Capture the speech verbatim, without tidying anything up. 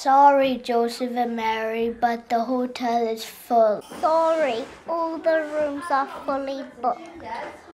Sorry, Joseph and Mary, but the hotel is full. Sorry, all the rooms are fully booked.